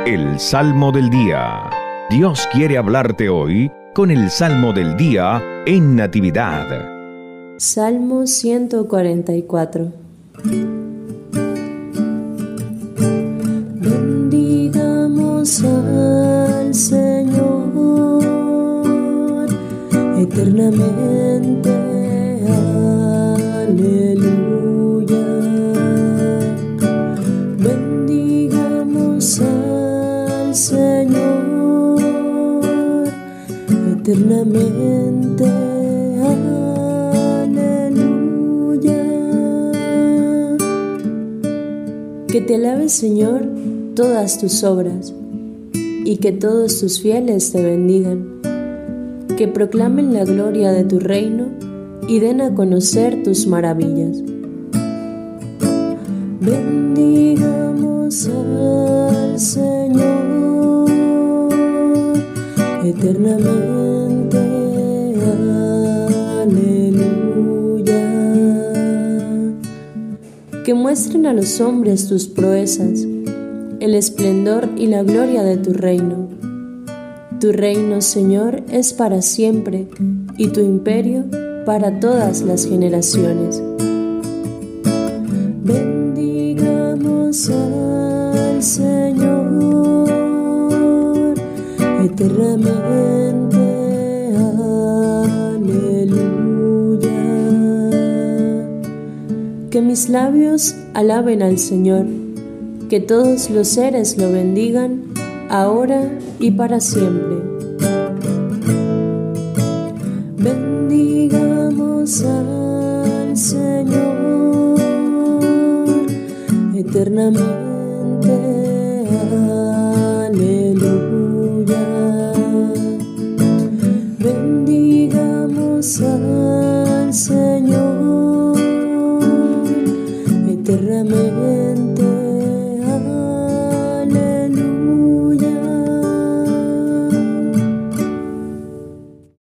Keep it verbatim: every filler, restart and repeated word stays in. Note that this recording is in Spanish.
El Salmo del Día. Dios quiere hablarte hoy con el Salmo del Día en Natividad. Salmo ciento cuarenta y cuatro. Bendigamos al Señor eternamente. Aleluya. Bendigamos al Señor eternamente. Aleluya. Que te alabe, Señor, todas tus obras, y que todos tus fieles te bendigan, que proclamen la gloria de tu reino y den a conocer tus maravillas. Bendigamos al Señor eternamente. Aleluya. Que muestren a los hombres tus proezas, el esplendor y la gloria de tu reino. Tu reino, Señor, es para siempre, y tu imperio para todas las generaciones. Bendigamos al Señor eternamente. Aleluya. Que mis labios alaben al Señor, que todos los seres lo bendigan, ahora y para siempre. Bendigamos al Señor eternamente.